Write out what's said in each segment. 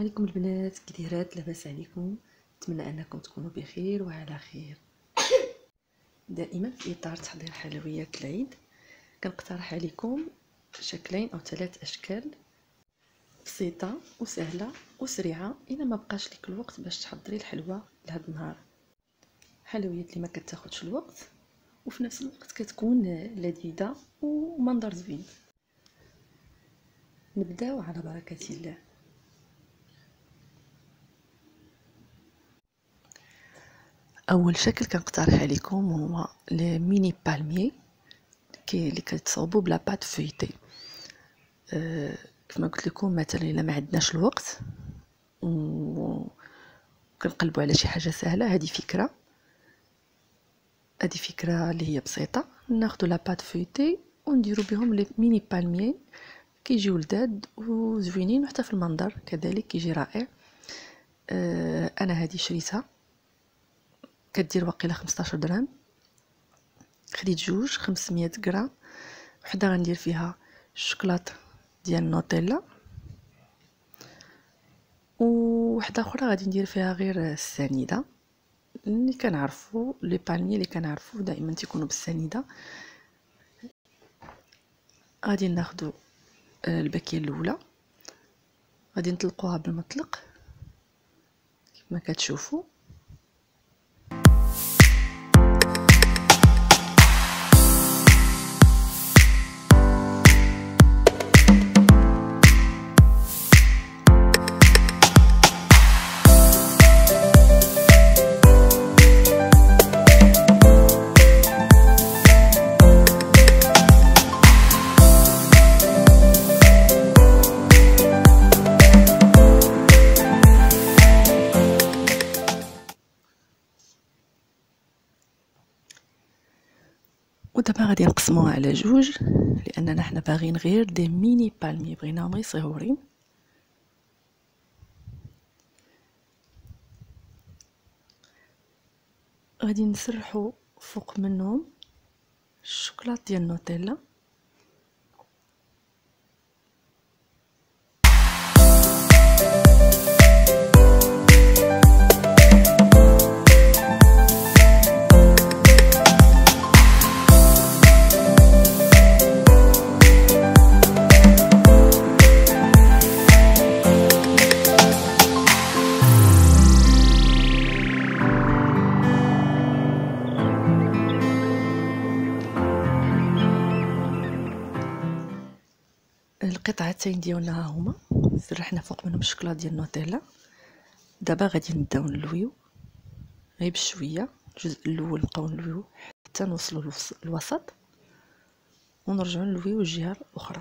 عليكم البنات، كي دايرات؟ لاباس عليكم؟ نتمنى انكم تكونوا بخير وعلى خير. دائما في اطار تحضير حلويات العيد كنقترح عليكم شكلين او 3 اشكال بسيطه وسهله وسريعه الا ما بقاش لك الوقت باش تحضري الحلوى لهذا النهار. حلويات اللي ما كتاخذش الوقت وفي نفس الوقت كتكون لذيذه ومنظر زوين. نبداو على بركه الله. اول شكل كنقترح عليكم هو الميني بالمي اللي كتصاوبوا بلا بات فيتي. كما قلت لكم مثلا الا ما عندناش الوقت وكنقلبوا على شي حاجه سهله، هذه فكره اللي هي بسيطه. ناخذوا لا بات فيتي ونديروا بهم لي ميني بالمي، كيجيو لذاذ وزوينين وحتى في المنظر كذلك كيجي رائع. انا هذه شريتها كدير واقيلا 15 درهم، خديت جوج 500 غرام. وحده غندير فيها الشوكولاط ديال النوتيلا، وحده اخرى غادي ندير فيها غير السنيده اللي كنعرفوا لي بالمي اللي كنعرفوا دائما تيكونوا بالسنيده. غادي ناخذوا الباكيه الاولى، غادي نطلقوها بالمطلق كما كتشوفوا. ودابا غادي نقسموها على جوج لاننا حنا باغيين غير دي ميني بالمي، بغيناهم غير صغيورين. غادي نسرحوا فوق منهم الشوكولاط ديال النوتيلا، القطعتين ديالنا ها هما سرحنا فوق منهم الشوكولاط ديال النوتيلا. دابا غادي نبداو نلويو غير بشويه، الجزء الاول نبقاو نلويو حتى نوصلوا للوسط ونرجعوا نلويو الجهه الاخرى.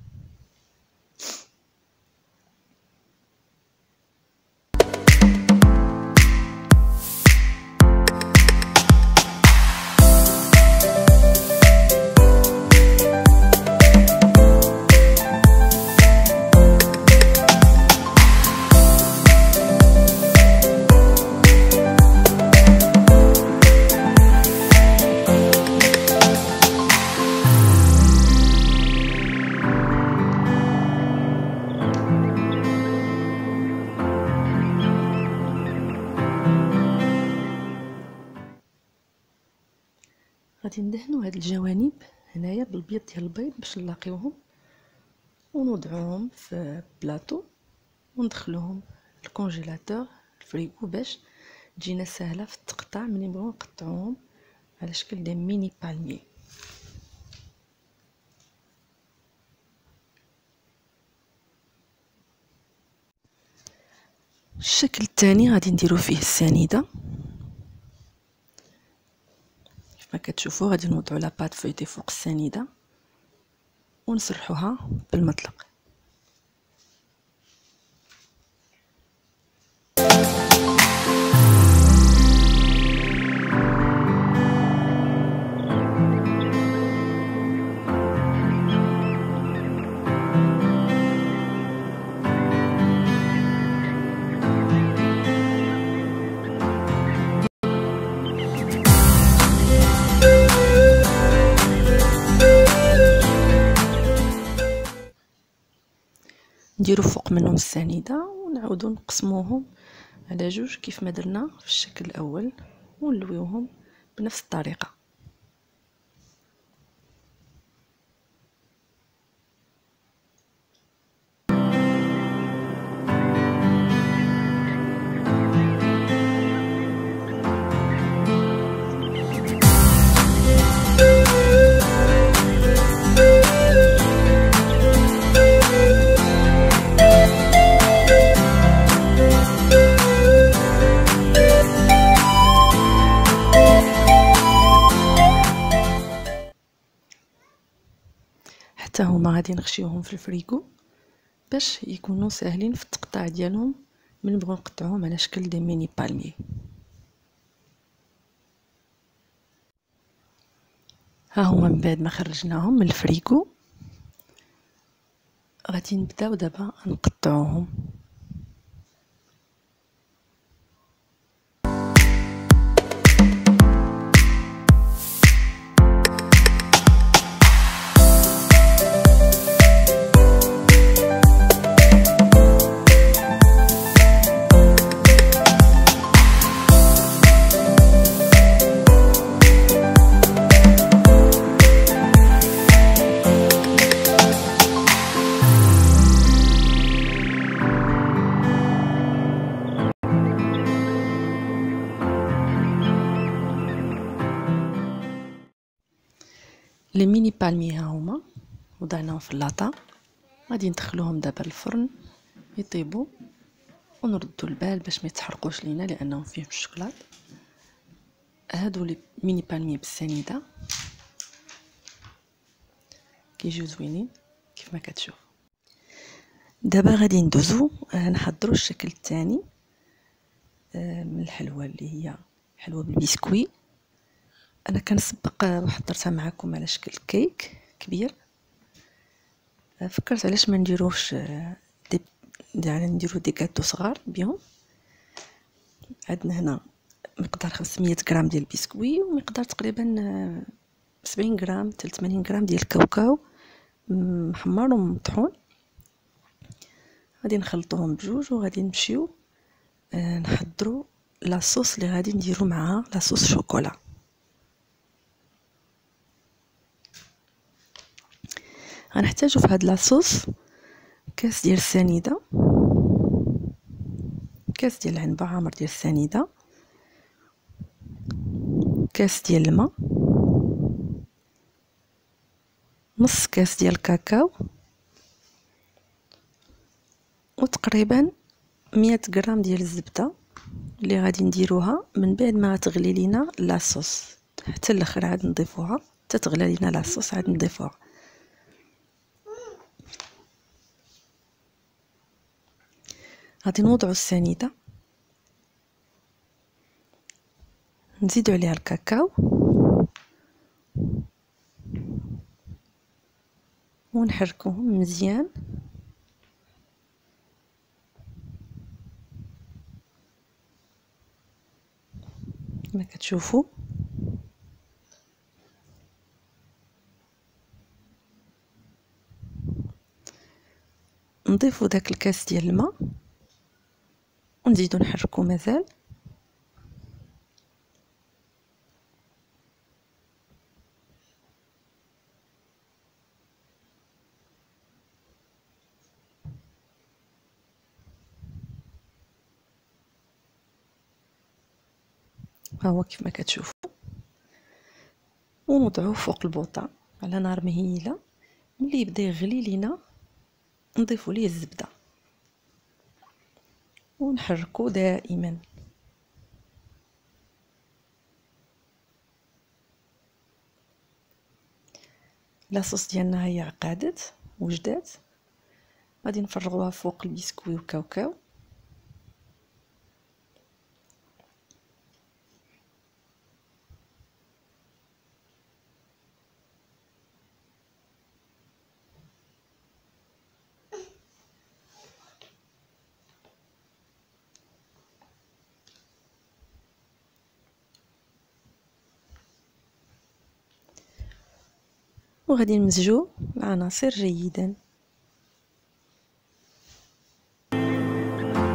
غادي ندهنوا هاد الجوانب هنايا بالبيض ديال البيض باش نلاقيوهم ونوضعوهم في بلاطو وندخلوهم الكونجيلاتور الفريغو باش تجينا سهله في التقطاع ملي نبغيو نقطعوهم على شكل دي ميني بالمي. الشكل الثاني غادي نديرو فيه السنيده. كما كتشوفوا غادي نوضعوا لا بات فيتي فوق السنيده ونسرحوها بالمطلق. نديرو فوق منهم السنيده ونعاودو نقسموهم على جوج كيف ما درنا في الشكل الاول ونلويوهم بنفس الطريقه. حتى هما غادي نخشيوهم في الفريكو باش يكونوا ساهلين في التقطاع ديالهم من نبغوا نقطعوهم على شكل دي ميني بالمي. ها هما من بعد ما خرجناهم من الفريكو غادي نبداو دابا نقطعوهم. لي ميني بالمي ها هما وضعناهم في اللاطا، غادي ندخلوهم دابا الفرن يطيبوا ونردوا البال باش ما يتحرقوش لينا لانهم فيهم الشوكولات. هادو لي ميني بالمي بالسنيده كيجيو زوينين كيف ما كتشوف. دابا غادي ندوزو نحضروا الشكل الثاني من الحلوى اللي هي حلوى بالبسكوي. انا كنسبق وحضرتها معكم على شكل كيك كبير، فكرت علاش ما نديروش يعني نديرو دي كاتو صغار بهم. عندنا هنا مقدار 500 غرام ديال البسكوي ومقدار تقريبا 70 غرام حتى 80 غرام ديال الكاوكاو محمر ومطحون. غادي نخلطوهم بجوج وغادي نمشيو نحضروا لاصوص اللي غادي نديرو معها لاصوص شوكولا. غنحتاجو في هاد لاصوص كاس ديال السنيده، كاس ديال العنبه عامر ديال السنيده، كاس ديال الماء، نص كاس ديال الكاكاو، وتقريبا 100 غرام ديال الزبده اللي غادي نديروها من بعد ما تغلي لينا لاصوص حتى الاخر عاد نضيفوها حتى تغلى لينا لاصوص عاد نضيفوها. غادي نوضعوا السنيده نزيدوا عليها الكاكاو ونحركوهم مزيان كما كتشوفوا. نضيفوا داك الكاس ديال الماء ونزيدو نحركو مازال. ها هو كيف ما كتشوفوا، ونوضعوه فوق البوطه على نار مهيله. ملي يبدا يغلي لينا نضيفوا ليه الزبده ونحركو دائما. لاصوص ديالنا هي عقادت وجدات، غادي نفرغوها فوق البسكوي والكاوكاو. وغادي نمزجو العناصر جيدا.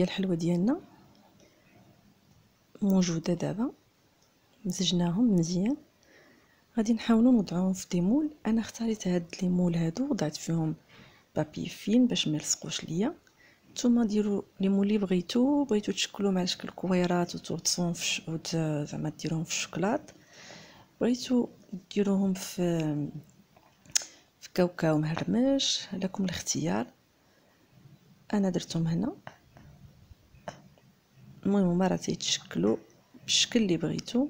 ديال الحلوى ديالنا موجوده دابا، مزجناهم مزيان. غادي نحاولوا نوضعوهم في دي مول. انا اختاريت هاد لي مول هادو، وضعت فيهم بابي فين باش ما يلصقوش ليا. نتوما ديروا لي مول اللي بغيتو تشكلوهم على شكل كويرات وتغطسوهم في زعما ديروهم في الشوكولات، بغيتو ديروهم في كاوكاو مهرمش، لكم الاختيار. انا درتهم هنا. المهم هما راه تيتشكلوا بالشكل اللي بغيتو.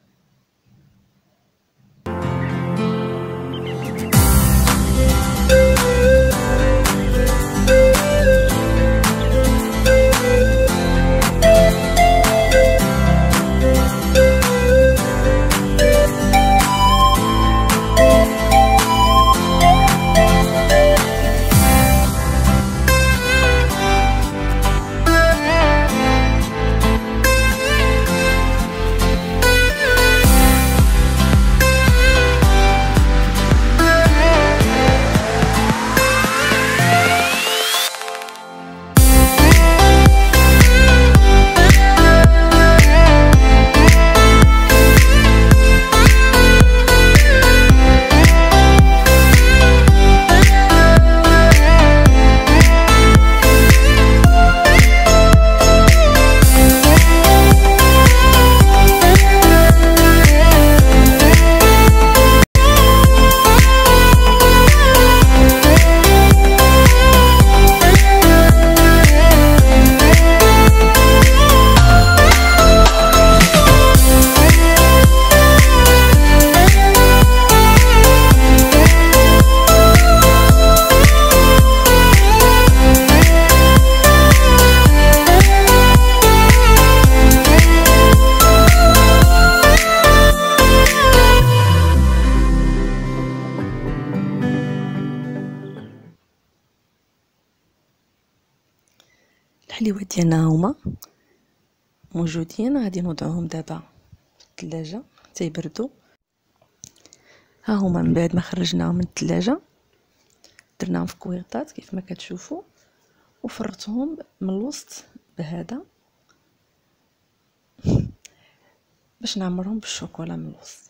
الحليوات ديالنا هما موجودين، غادي نوضعوهم دابا في الثلاجه حتى يبردوا. ها هما من بعد ما خرجناهم من الثلاجه درناهم في كويطات كيف ما كتشوفوا، وفرطهم من الوسط بهذا باش نعمرهم بالشوكولا من الوسط.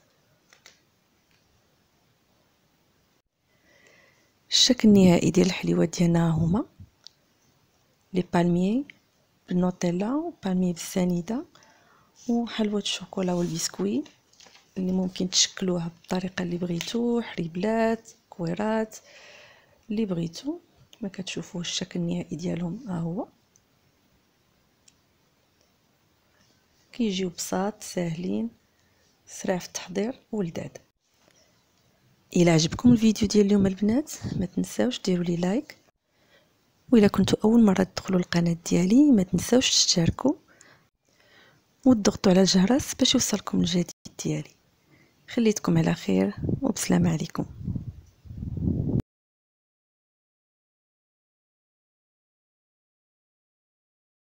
الشكل النهائي ديال الحليوات ديالنا هما لي بالميي بالنوتيلا وبالميي بالسنيده وحلوى الشوكولا والبسكوي اللي ممكن تشكلوها بالطريقه اللي بغيتو، حريبلات كويرات اللي بغيتو. ما كتشوفوا الشكل النهائي ديالهم ها هو. كيجيو بساط ساهلين سريع في التحضير ولذاذ. الى عجبكم الفيديو ديال اليوم البنات ما تنساوش ديروا لي لايك، وإلا كنتوا اول مره تدخلوا القناه ديالي ما تنساوش تشتركوا وتضغطوا على الجرس باش يوصلكم الجديد ديالي. خليتكم على خير وبسلام عليكم.